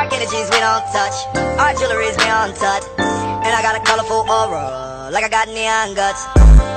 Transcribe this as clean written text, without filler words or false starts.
dark energies we don't touch. Our jewelry's beyond touch. And I got a colorful aura, like I got neon guts.